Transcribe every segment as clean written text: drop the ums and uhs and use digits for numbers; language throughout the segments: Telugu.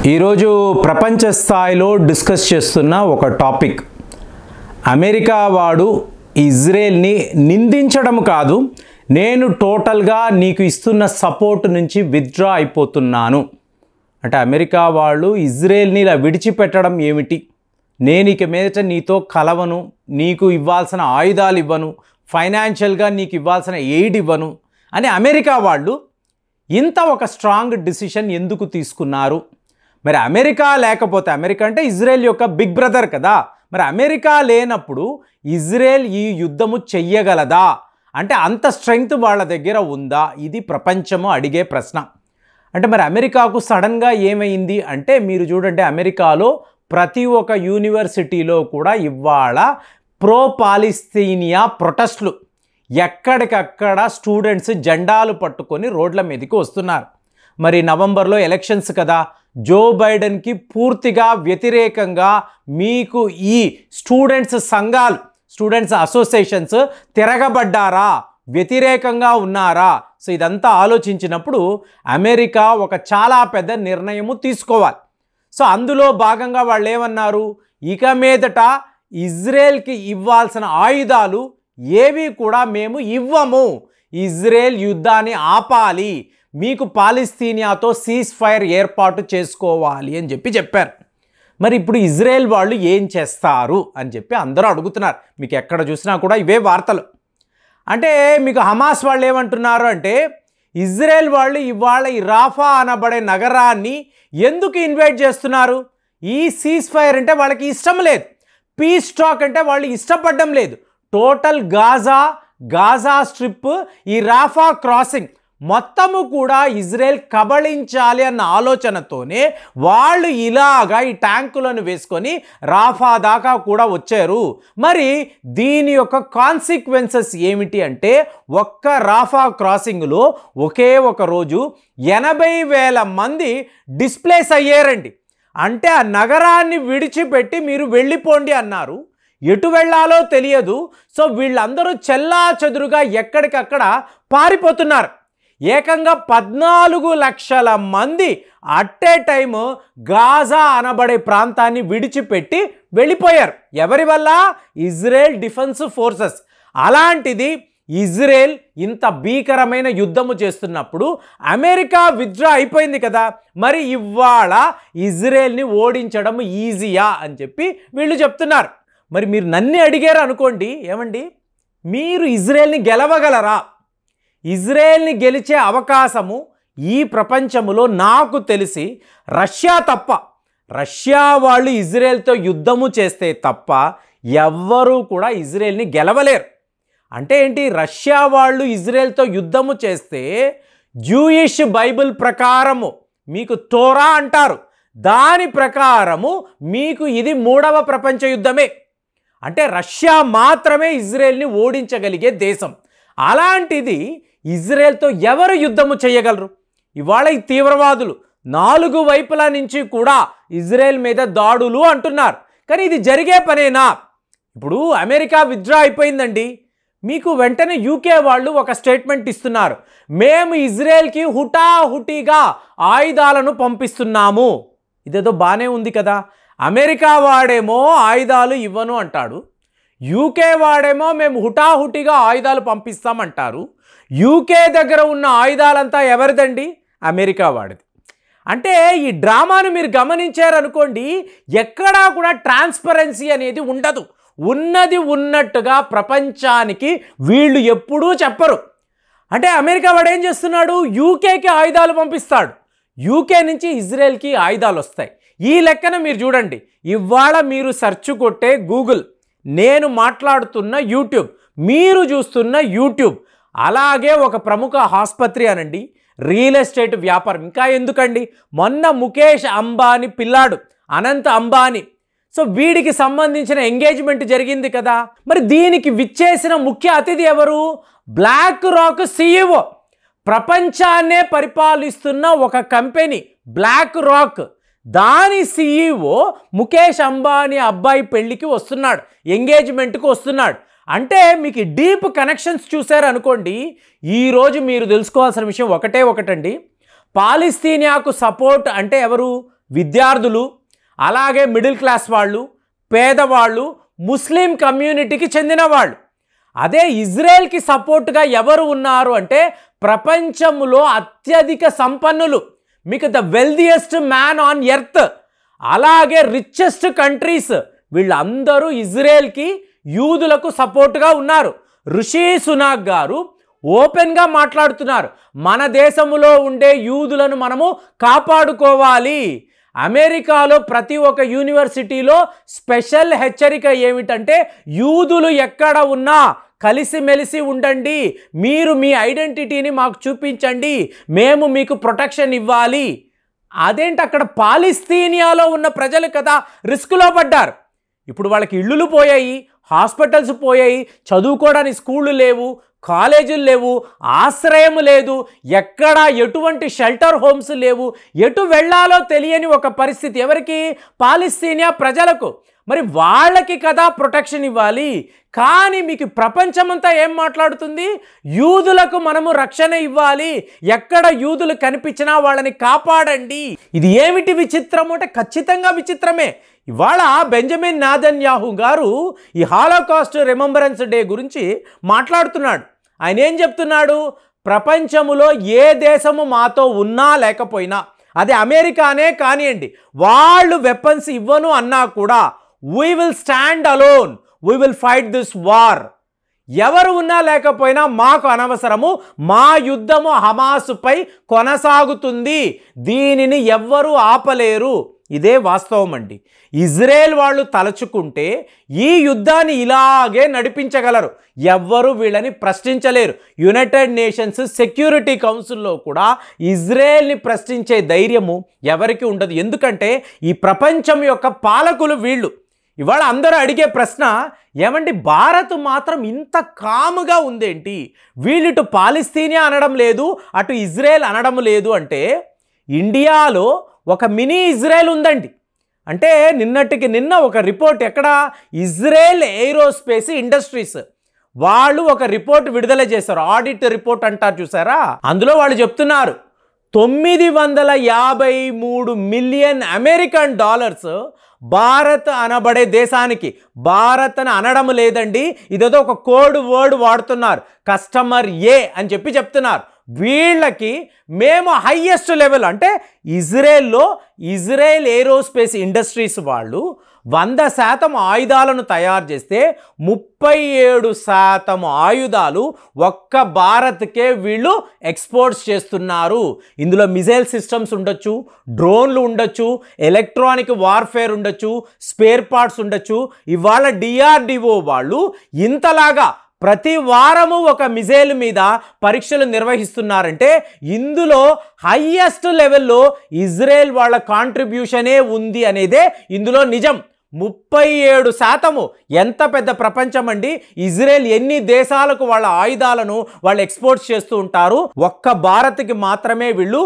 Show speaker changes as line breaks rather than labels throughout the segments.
ఈరోజు ప్రపంచ స్థాయిలో డిస్కస్ చేస్తున్న ఒక టాపిక్, అమెరికా వాడు ఇజ్రాయెల్ని నిందించడం కాదు, నేను టోటల్గా నీకు ఇస్తున్న సపోర్ట్ నుంచి విత్డ్రా అయిపోతున్నాను అంటే అమెరికా వాళ్ళు ఇజ్రాయెల్ని ఇలా విడిచిపెట్టడం ఏమిటి, నేను ఇక మీదట నీతో కలవను, నీకు ఇవ్వాల్సిన ఆయుధాలు ఇవ్వను, ఫైనాన్షియల్గా నీకు ఇవ్వాల్సిన ఎయిడ్ ఇవ్వను అని అమెరికా వాళ్ళు ఇంత ఒక స్ట్రాంగ్ డిసిషన్ ఎందుకు తీసుకున్నారు? మరి అమెరికా లేకపోతే, అమెరికా అంటే ఇజ్రాయెల్ యొక్క బిగ్ బ్రదర్ కదా, మరి అమెరికా లేనప్పుడు ఇజ్రాయెల్ ఈ యుద్ధము చెయ్యగలదా అంటే అంత స్ట్రెంగ్త్ వాళ్ళ దగ్గర ఉందా? ఇది ప్రపంచము అడిగే ప్రశ్న. అంటే మరి అమెరికాకు సడన్గా ఏమైంది అంటే, మీరు చూడండి అమెరికాలో ప్రతి ఒక్క యూనివర్సిటీలో కూడా ఇవాళ ప్రో పాలిస్తీనియా ప్రొటెస్ట్లు, ఎక్కడికక్కడ స్టూడెంట్స్ జెండాలు పట్టుకొని రోడ్ల మీదకి వస్తున్నారు. మరి నవంబర్లో ఎలక్షన్స్ కదా, జో బైడెన్కి పూర్తిగా వ్యతిరేకంగా మీకు ఈ స్టూడెంట్స్ సంఘాలు, స్టూడెంట్స్ అసోసియేషన్స్ తిరగబడ్డారా, వ్యతిరేకంగా ఉన్నారా? సో ఇదంతా ఆలోచించినప్పుడు అమెరికా ఒక చాలా పెద్ద నిర్ణయము తీసుకోవాలి. సో అందులో భాగంగా వాళ్ళు ఏమన్నారు, ఇక మీదట ఇజ్రాయెల్కి ఇవ్వాల్సిన ఆయుధాలు ఏవి కూడా మేము ఇవ్వము, ఇజ్రాయెల్ యుద్ధాన్ని ఆపాలి, మీకు పాలిస్తీనియాతో సీజ్ ఫైర్ ఏర్పాటు చేసుకోవాలి అని చెప్పారు. మరి ఇప్పుడు ఇజ్రాయెల్ వాళ్ళు ఏం చేస్తారు అని చెప్పి అందరూ అడుగుతున్నారు. మీకు ఎక్కడ చూసినా కూడా ఇవే వార్తలు. అంటే మీకు హమాస్ వాళ్ళు ఏమంటున్నారు అంటే, ఇజ్రాయెల్ వాళ్ళు ఇవాళ ఈ రాఫా అనబడే నగరాన్ని ఎందుకు ఇన్వైట్ చేస్తున్నారు? ఈ సీజ్ ఫైర్ అంటే వాళ్ళకి ఇష్టం లేదు, పీస్ టాక్ అంటే వాళ్ళు ఇష్టపడడం లేదు. టోటల్ గాజా స్ట్రిప్, ఈ రాఫా క్రాసింగ్ మొత్తము కూడా ఇజ్రాయెల్ కబళించాలి అన్న ఆలోచనతోనే వాళ్ళు ఇలాగా ఈ ట్యాంకులను వేసుకొని రాఫా దాకా కూడా వచ్చారు. మరి దీని యొక్క కాన్సిక్వెన్సెస్ ఏమిటి అంటే, ఒక్క రాఫా క్రాసింగ్లో ఒకే ఒక రోజు 80,000 మంది డిస్ప్లేస్ అయ్యారండి. అంటే ఆ నగరాన్ని విడిచిపెట్టి మీరు వెళ్ళిపోండి అన్నారు. ఎటు వెళ్ళాలో తెలియదు. సో వీళ్ళందరూ చెల్లాచెదురుగా ఎక్కడికక్కడ పారిపోతున్నారు. ఏకంగా 14 లక్షల మంది అట్ ఏ టైము గాజా అనబడే ప్రాంతాన్ని విడిచిపెట్టి వెళ్ళిపోయారు. ఎవరి వల్ల? Israel defence forces. అలాంటిది ఇజ్రాయెల్ ఇంత భీకరమైన యుద్ధము చేస్తున్నప్పుడు అమెరికా విత్డ్రా అయిపోయింది కదా, మరి ఇవాళ ఇజ్రాయెల్ని ఓడించడం ఈజీయా అని చెప్పి వీళ్ళు చెప్తున్నారు. మరి మీరు నన్ను అడిగారు అనుకోండి, ఏమండి మీరు ఇజ్రాయెల్ని గెలవగలరా? ఇజ్రాయెల్ని గెలిచే అవకాశము ఈ ప్రపంచంలో నాకు తెలిసి రష్యా తప్ప, రష్యా వాళ్ళు ఇజ్రాయెల్తో యుద్ధము చేస్తే తప్ప ఎవ్వరూ కూడా ఇజ్రాయెల్ని గెలవలేరు. అంటే ఏంటి, రష్యా వాళ్ళు ఇజ్రాయెల్తో యుద్ధము చేస్తే జూయిష్ బైబిల్ ప్రకారము, మీకు టోరా అంటారు, దాని ప్రకారము మీకు ఇది 3వ ప్రపంచ యుద్ధమే. అంటే రష్యా మాత్రమే ఇజ్రాయెల్ని ఓడించగలిగే దేశం. అలాంటిది ఇజ్రాయెల్తో ఎవరు యుద్ధము చేయగలరు? ఇవాళ ఈ తీవ్రవాదులు 4 వైపుల నుంచి కూడా ఇజ్రాయెల్ మీద దాడులు అంటున్నారు. కానీ ఇది జరిగే పనేనా? ఇప్పుడు అమెరికా విత్డ్రా అయిపోయిందండి, మీకు వెంటనే యూకే వాళ్ళు ఒక స్టేట్మెంట్ ఇస్తున్నారు, మేము ఇజ్రాయెల్కి హుటాహుటిగా ఆయుధాలను పంపిస్తున్నాము. ఇదేదో బాగానే ఉంది కదా. అమెరికా వాడేమో ఆయుధాలు ఇవ్వను అంటాడు, యూకే వాడేమో మేము హుటాహుటిగా ఆయుధాలు పంపిస్తామంటారు. యూకే దగ్గర ఉన్న ఆయుధాలంతా ఎవరిదండి? అమెరికా వాడిది. అంటే ఈ డ్రామాను మీరు గమనించారనుకోండి, ఎక్కడా కూడా ట్రాన్స్పరెన్సీ అనేది ఉండదు. ఉన్నది ఉన్నట్టుగా ప్రపంచానికి వీళ్ళు ఎప్పుడూ చెప్పరు. అంటే అమెరికా వాడు ఏం చేస్తున్నాడు, యూకేకి ఆయుధాలు పంపిస్తాడు, యూకే నుంచి ఇజ్రాయెల్కి ఆయుధాలు వస్తాయి. ఈ లెక్కన మీరు చూడండి, ఇవాళ మీరు సెర్చ్ కొట్టే గూగుల్, నేను మాట్లాడుతున్న యూట్యూబ్, మీరు చూస్తున్న యూట్యూబ్, అలాగే ఒక ప్రముఖ ఆసుపత్రి అనండి, రియల్ ఎస్టేట్ వ్యాపారం, ఇంకా ఎందుకండి మొన్న ముఖేష్ అంబానీ పిల్లాడు అనంత్ అంబానీ, సో వీడికి సంబంధించిన ఎంగేజ్మెంట్ జరిగింది కదా. మరి దీనికి విచ్చేసిన ముఖ్య అతిథి ఎవరు? బ్లాక్ రాక్ CEO, ప్రపంచాన్నే పరిపాలిస్తున్న ఒక కంపెనీ బ్లాక్ రాక్, దాని CEO ముఖేష్ అంబానీ అబ్బాయి పెళ్ళికి వస్తున్నాడు, ఎంగేజ్మెంట్కి వస్తున్నాడు. అంటే మీకు డీప్ కనెక్షన్స్ చూసారు అనుకోండి. ఈరోజు మీరు తెలుసుకోవాల్సిన విషయం ఒకటండి, పాలిస్తీనియాకు సపోర్ట్ అంటే ఎవరు? విద్యార్థులు, అలాగే మిడిల్ క్లాస్ వాళ్ళు, పేదవాళ్ళు, ముస్లిం కమ్యూనిటీకి చెందిన వాళ్ళు. అదే ఇజ్రాయెల్కి సపోర్ట్గా ఎవరు ఉన్నారు అంటే ప్రపంచంలో అత్యధిక సంపన్నులు, మీకు the wealthiest man on earth, అలాగే రిచెస్ట్ కంట్రీస్, వీళ్ళందరూ ఇజ్రాయెల్కి, యూదులకు సపోర్ట్గా ఉన్నారు. రిషి సునాక్ గారు ఓపెన్గా మాట్లాడుతున్నారు, మన దేశంలో ఉండే యూదులను మనము కాపాడుకోవాలి. అమెరికాలో ప్రతి ఒక్క యూనివర్సిటీలో స్పెషల్ హెచ్చరిక ఏమిటంటే యూదులు ఎక్కడ ఉన్నా కలిసిమెలిసి ఉండండి, మీరు మీ ఐడెంటిటీని మాకు చూపించండి, మేము మీకు ప్రొటెక్షన్ ఇవ్వాలి. అదేంటి, అక్కడ పాలస్తీనియాలో ఉన్న ప్రజలు కదా రిస్క్లో పడ్డారు. ఇప్పుడు వాళ్ళకి ఇళ్ళు పోయాయి, హాస్పిటల్స్ పోయాయి, చదువుకోవడానికి స్కూళ్ళు లేవు, కాలేజీలు లేవు, ఆశ్రయం లేదు, ఎక్కడ ఎటువంటి షెల్టర్ హోమ్స్ లేవు, ఎటు వెళ్ళాలో తెలియని ఒక పరిస్థితి. ఎవరికి? పాలస్తీనియా ప్రజలకు. మరి వాళ్ళకి కదా ప్రొటెక్షన్ ఇవ్వాలి. కానీ మీకు ప్రపంచమంతా ఏం మాట్లాడుతుంది? యూదులకు మనము రక్షణ ఇవ్వాలి, ఎక్కడ యూదులు కనిపించినా వాళ్ళని కాపాడండి. ఇది ఏమిటి విచిత్రం అంటే ఖచ్చితంగా విచిత్రమే. ఇవాళ బెంజమిన్ నెతన్యాహు గారు ఈ హాలోకాస్ట్ రిమెంబరెన్స్ డే గురించి మాట్లాడుతున్నాడు. ఆయన ఏం చెప్తున్నాడు? ప్రపంచములో ఏ దేశము మాతో ఉన్నా లేకపోయినా, అది అమెరికానే కానివ్వండి, వాళ్ళు వెపన్స్ ఇవ్వను అన్నా కూడా we will stand alone, we will fight this war. ఎవరు ఉన్నా లేకపోయినా మాకు అనవసరము, మా యుద్ధము హమాసుపై కొనసాగుతుంది, దీనిని ఎవ్వరూ ఆపలేరు. ఇదే వాస్తవం అండి. ఇజ్రాయెల్ వాళ్ళు తలుచుకుంటే ఈ యుద్ధాన్ని ఇలాగే నడిపించగలరు, ఎవ్వరూ వీళ్ళని ప్రశ్నించలేరు. యునైటెడ్ నేషన్స్ సెక్యూరిటీ కౌన్సిల్లో కూడా ఇజ్రాయెల్ని ప్రశ్నించే ధైర్యము ఎవరికి ఉండదు. ఎందుకంటే ఈ ప్రపంచం యొక్క పాలకులు వీళ్ళు. ఇవాళ అందరూ అడిగే ప్రశ్న, ఏమండి భారత్ మాత్రం ఇంత కాముగా ఉందేంటి, వీళ్ళు ఇటు పాలస్తీనియా అనడం లేదు, అటు ఇజ్రాయెల్ అనడం లేదు అంటే, ఇండియాలో ఒక మినీ ఇజ్రాయెల్ ఉందండి. అంటే నిన్నటికి నిన్న ఒక రిపోర్ట్, ఎక్కడ? ఇజ్రాయెల్ ఏరోస్పేస్ ఇండస్ట్రీస్ వాళ్ళు ఒక రిపోర్ట్ విడుదల చేశారు, ఆడిట్ రిపోర్ట్ అంటారు చూసారా. అందులో వాళ్ళు చెప్తున్నారు 953 మిలియన్ అమెరికన్ డాలర్స్ భారత్ అనబడే దేశానికి, భారత్ అని అనడం లేదండి, ఇదేదో ఒక కోడ్ వర్డ్ వాడుతున్నారు, కస్టమర్ ఏ అని చెప్తున్నారు. వీళ్ళకి మేము హైయెస్ట్ లెవెల్ అంటే ఇజ్రాయెల్లో ఇజ్రాయెల్ ఏరోస్పేస్ ఇండస్ట్రీస్ వాళ్ళు 100% ఆయుధాలను తయారు చేస్తే 37% ఆయుధాలు ఒక్క భారత్కే వీళ్ళు ఎక్స్పోర్ట్స్ చేస్తున్నారు. ఇందులో మిజైల్ సిస్టమ్స్ ఉండొచ్చు, డ్రోన్లు ఉండొచ్చు, ఎలక్ట్రానిక్ వార్ఫేర్ ఉండొచ్చు, స్పేర్ పార్ట్స్ ఉండొచ్చు. ఇవాళ డిఆర్డిఓ వాళ్ళు ఇంతలాగా ప్రతి వారము ఒక మిజైల్ మీద పరీక్షలు నిర్వహిస్తున్నారంటే ఇందులో హైయెస్ట్ లెవెల్లో ఇజ్రాయెల్ వాళ్ళ కాంట్రిబ్యూషనే ఉంది అనేదే ఇందులో నిజం. 37%. ఎంత పెద్ద ప్రపంచం అండి. ఇజ్రాయెల్ ఎన్ని దేశాలకు వాళ్ళ ఆయుధాలను వాళ్ళు ఎక్స్పోర్ట్స్ చేస్తూ ఉంటారు. ఒక్క భారత్కి మాత్రమే వీళ్ళు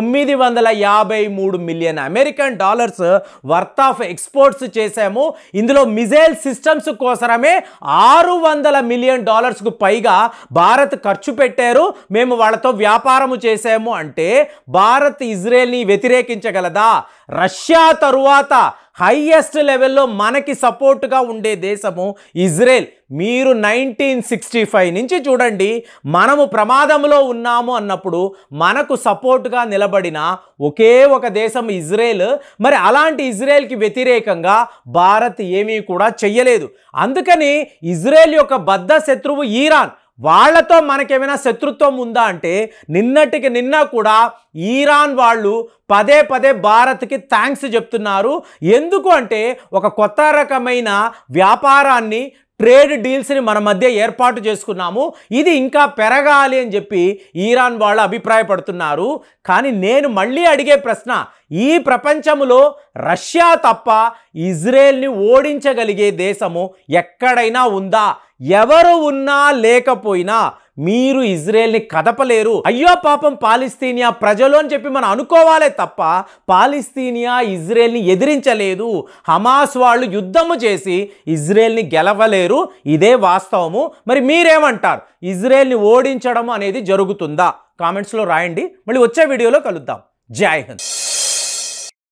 953 million American dollars worth of exports చేశాము. ఇందులో మిజైల్ సిస్టమ్స్ కోసమే 600 మిలియన్ డాలర్స్కు పైగా భారత్ ఖర్చు పెట్టారు. మేము వాళ్ళతో వ్యాపారము చేశాము అంటే భారత్ ఇజ్రాయెల్ని వ్యతిరేకించగలదా? రష్యా తరువాత హైయెస్ట్ లెవెల్లో మనకి సపోర్ట్గా ఉండే దేశము ఇజ్రాయెల్. మీరు 1965 నుంచి చూడండి, మనము ప్రమాదంలో ఉన్నాము అన్నప్పుడు మనకు సపోర్ట్గా నిలబడిన ఒకే ఒక దేశం ఇజ్రాయెల్. మరి అలాంటి ఇజ్రాయెల్కి వ్యతిరేకంగా భారత్ ఏమీ కూడా చెయ్యలేదు. అందుకని ఇజ్రాయెల్ యొక్క బద్ధ శత్రువు ఇరాన్. వాళ్లతో మనకేమైనా శత్రుత్వం ఉందా అంటే నిన్నటికి నిన్న కూడా ఇరాన్ వాళ్ళు పదే పదే భారత్కి థ్యాంక్స్ చెప్తున్నారు. ఎందుకు అంటే ఒక కొత్త రకమైన వ్యాపారాన్ని, ట్రేడ్ డీల్స్ని మన మధ్య ఏర్పాటు చేసుకున్నాము, ఇది ఇంకా పెరగాలి అని చెప్పి ఇరాన్ వాళ్ళు అభిప్రాయపడుతున్నారు. కానీ నేను మళ్ళీ అడిగే ప్రశ్న, ఈ ప్రపంచంలో రష్యా తప్ప ఇజ్రాయెల్ని ఓడించగలిగే దేశము ఎక్కడైనా ఉందా? ఎవరు ఉన్నా లేకపోయినా మీరు ఇజ్రాయెల్ని కదపలేరు. అయ్యో పాపం పాలస్తీనియా ప్రజలు అని చెప్పి మనం అనుకోవాలే తప్ప పాలస్తీనియా ఇజ్రాయెల్ని ఎదిరించలేదు. హమాస్ వాళ్ళు యుద్ధము చేసి ఇజ్రాయెల్ని గెలవలేరు. ఇదే వాస్తవము. మరి మీరేమంటారు? ఇజ్రాయెల్ని ఓడించడం అనేది జరుగుతుందా? కామెంట్స్లో రాయండి. మళ్ళీ వచ్చే వీడియోలో కలుద్దాం. జై హింద్.